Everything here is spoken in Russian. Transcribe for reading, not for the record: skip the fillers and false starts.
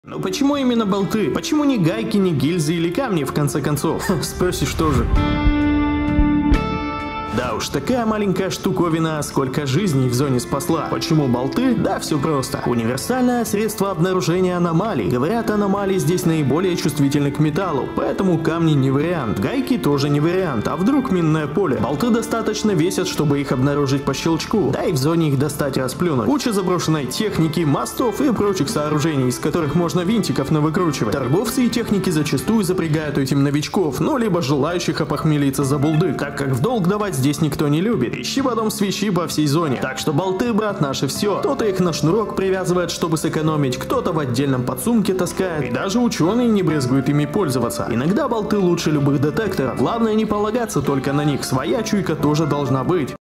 Но почему именно болты? Почему не гайки, не гильзы или камни, в конце концов? Спросишь тоже. Да уж, такая маленькая штуковина, сколько жизней в зоне спасла. Почему болты? Да все просто. Универсальное средство обнаружения аномалий. Говорят, аномалии здесь наиболее чувствительны к металлу, поэтому камни не вариант. Гайки тоже не вариант, а вдруг минное поле? Болты достаточно весят, чтобы их обнаружить по щелчку, да и в зоне их достать и расплюнуть. Куча заброшенной техники, мостов и прочих сооружений, из которых можно винтиков навыкручивать. Торговцы и техники зачастую запрягают этим новичков, ну либо желающих опохмелиться за булдык, так как в долг давать здесь никто не любит. Ищи потом свищи по всей зоне. Так что болты, брат, наши все. Кто-то их на шнурок привязывает, чтобы сэкономить, кто-то в отдельном подсумке таскает. И даже ученые не брезгуют ими пользоваться. Иногда болты лучше любых детекторов. Главное не полагаться только на них. Своя чуйка тоже должна быть.